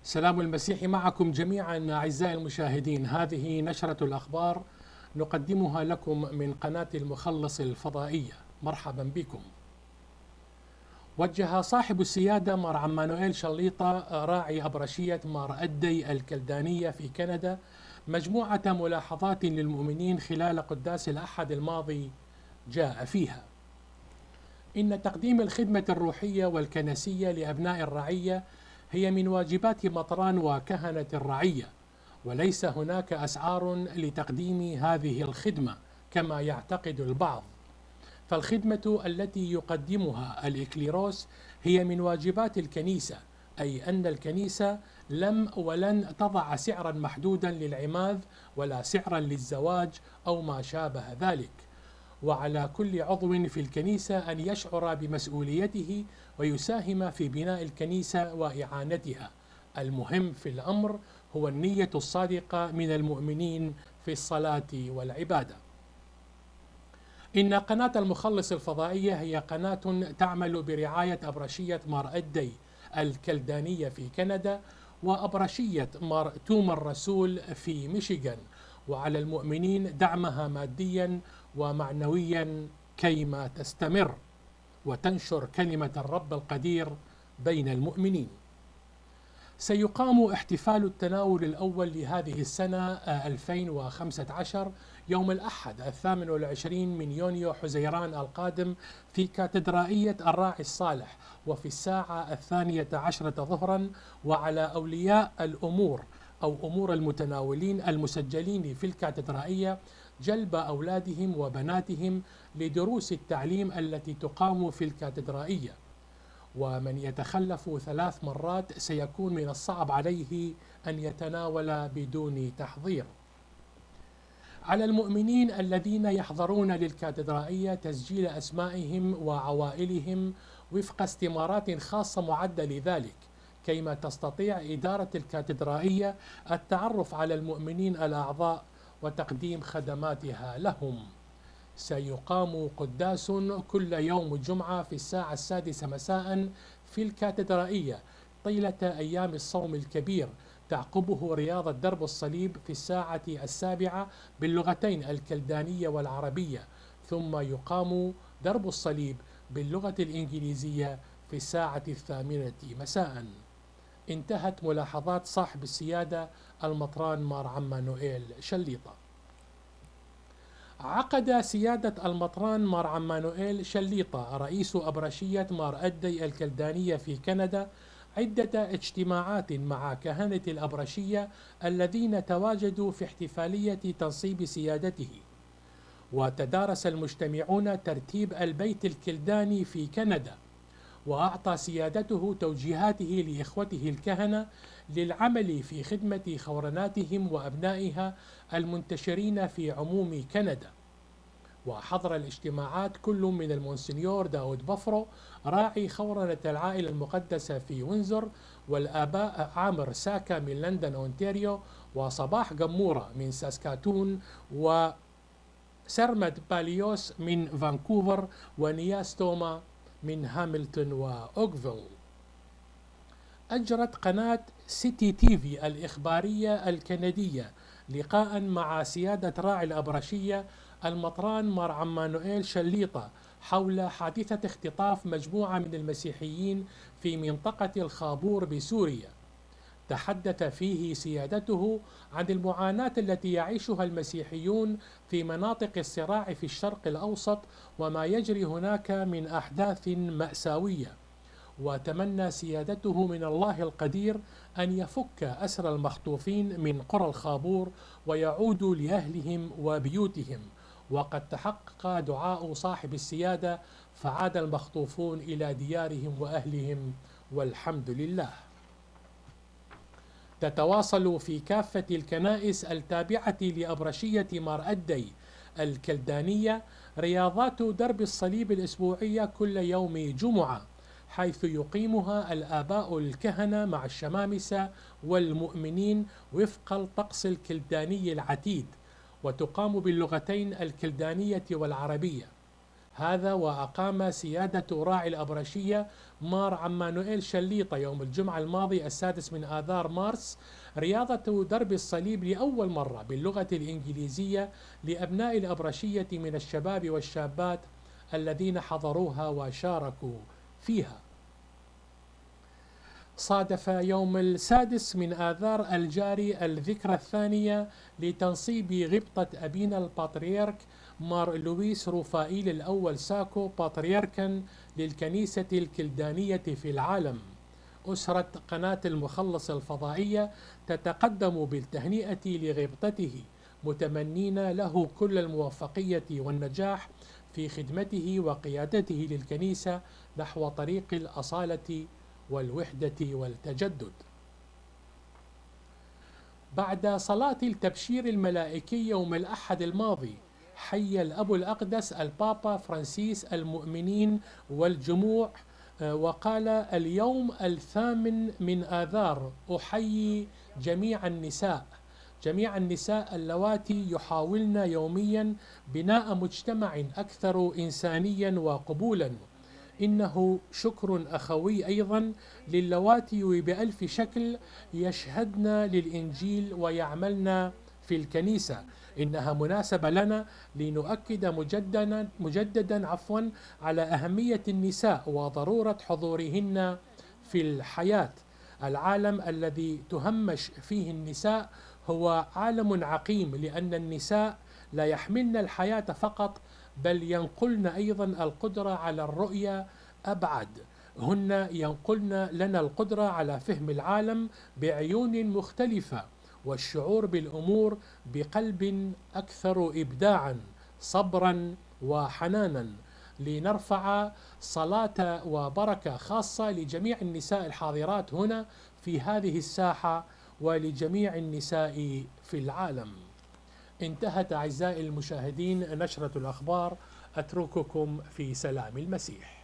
سلام المسيح معكم جميعا أعزائي المشاهدين. هذه نشرة الأخبار نقدمها لكم من قناة المخلص الفضائية. مرحبا بكم. وجه صاحب السيادة مار عمانوئيل شليطة راعي أبرشية مار أدي الكلدانية في كندا مجموعة ملاحظات للمؤمنين خلال قداس الأحد الماضي. جاء فيها: إن تقديم الخدمة الروحية والكنسية لأبناء الرعية هي من واجبات مطران وكهنة الرعية، وليس هناك أسعار لتقديم هذه الخدمة كما يعتقد البعض، فالخدمة التي يقدمها الإكليروس هي من واجبات الكنيسة، أي أن الكنيسة لم ولن تضع سعرا محدودا للعماذ ولا سعرا للزواج أو ما شابه ذلك، وعلى كل عضو في الكنيسة أن يشعر بمسؤوليته ويساهم في بناء الكنيسة وإعانتها. المهم في الأمر هو النية الصادقة من المؤمنين في الصلاة والعبادة. إن قناة المخلص الفضائية هي قناة تعمل برعاية أبرشية مار أدي الكلدانية في كندا وأبرشية مار توما الرسول في ميشيغان، وعلى المؤمنين دعمها ماديا ومعنويا كيما تستمر وتنشر كلمة الرب القدير بين المؤمنين. سيقام احتفال التناول الأول لهذه السنة 2015 يوم الأحد 28 من يونيو حزيران القادم في كاتدرائية الراعي الصالح، وفي الساعة 12 ظهرا، وعلى أولياء الأمور أو أمور المتناولين المسجلين في الكاتدرائية جلب أولادهم وبناتهم لدروس التعليم التي تقام في الكاتدرائية، ومن يتخلف 3 مرات سيكون من الصعب عليه أن يتناول بدون تحضير. على المؤمنين الذين يحضرون للكاتدرائية تسجيل أسمائهم وعوائلهم وفق استمارات خاصة معدة لذلك، كيما تستطيع إدارة الكاتدرائية التعرف على المؤمنين الأعضاء وتقديم خدماتها لهم. سيقام قداس كل يوم الجمعة في الساعة 6 مساء في الكاتدرائية طيلة أيام الصوم الكبير، تعقبه رياضة درب الصليب في الساعة 7 باللغتين الكلدانية والعربية، ثم يقام درب الصليب باللغة الإنجليزية في الساعة 8 مساء. انتهت ملاحظات صاحب السيادة المطران مار عمانوئيل شليطة. عقد سيادة المطران مار عمانوئيل شليطة رئيس أبرشية مار أدي الكلدانية في كندا عدة اجتماعات مع كهنة الأبرشية الذين تواجدوا في احتفالية تنصيب سيادته، وتدارس المجتمعون ترتيب البيت الكلداني في كندا، وأعطى سيادته توجيهاته لإخوته الكهنة للعمل في خدمة خورناتهم وأبنائها المنتشرين في عموم كندا. وحضر الاجتماعات كل من المونسنيور داود بفرو راعي خورنة العائلة المقدسة في وينزور، والآباء عامر ساكا من لندن أونتاريو، وصباح قمورة من ساسكاتون، وسرمد باليوس من فانكوفر، ونياس توما من هاملتون وأوكفيل. أجرت قناة سيتي تيفي الإخبارية الكندية لقاء مع سيادة راعي الأبرشية المطران مار عمانوئيل شليطة حول حادثة اختطاف مجموعة من المسيحيين في منطقة الخابور بسوريا. تحدث فيه سيادته عن المعاناة التي يعيشها المسيحيون في مناطق الصراع في الشرق الأوسط وما يجري هناك من أحداث مأساوية، وتمنى سيادته من الله القدير أن يفك أسر المخطوفين من قرى الخابور ويعودوا لأهلهم وبيوتهم، وقد تحقق دعاء صاحب السيادة فعاد المخطوفون إلى ديارهم وأهلهم والحمد لله. تتواصل في كافة الكنائس التابعة لأبرشية مار أدي الكلدانية رياضات درب الصليب الأسبوعية كل يوم جمعة، حيث يقيمها الآباء الكهنة مع الشمامسة والمؤمنين وفق الطقس الكلداني العتيد، وتقام باللغتين الكلدانية والعربية. هذا وأقام سيادة راعي الأبرشية مار عمانوئيل شليطة يوم الجمعة الماضي 6 من آذار مارس رياضة درب الصليب لأول مرة باللغة الإنجليزية لأبناء الأبرشية من الشباب والشابات الذين حضروها وشاركوا فيها. صادف يوم 6 من آذار الجاري الذكرى الثانية لتنصيب غبطة أبينا البطريرك مار لويس روفائيل الأول ساكو بطريركا للكنيسة الكلدانية في العالم. أسرة قناة المخلص الفضائية تتقدم بالتهنئة لغبطته، متمنين له كل الموفقية والنجاح في خدمته وقيادته للكنيسة نحو طريق الأصالة والوحدة والتجدد. بعد صلاة التبشير الملائكي يوم الأحد الماضي، حيّ الأب الأقدس البابا فرانسيس المؤمنين والجموع وقال: اليوم 8 من آذار أحيي جميع النساء اللواتي يحاولن يوميا بناء مجتمع أكثر إنسانيا وقبولا. إنه شكر أخوي أيضا للواتي بألف شكل يشهدن للإنجيل ويعملن في الكنيسة. إنها مناسبة لنا لنؤكد مجددا على أهمية النساء وضرورة حضورهن في الحياة. العالم الذي تهمش فيه النساء هو عالم عقيم، لأن النساء لا يحملن الحياة فقط بل ينقلن أيضا القدرة على الرؤية أبعد. هن ينقلن لنا القدرة على فهم العالم بعيون مختلفة والشعور بالأمور بقلب أكثر إبداعا، صبرا وحنانا. لنرفع صلاة وبركة خاصة لجميع النساء الحاضرات هنا في هذه الساحة ولجميع النساء في العالم. انتهت أعزائي المشاهدين نشرة الأخبار، أترككم في سلام المسيح.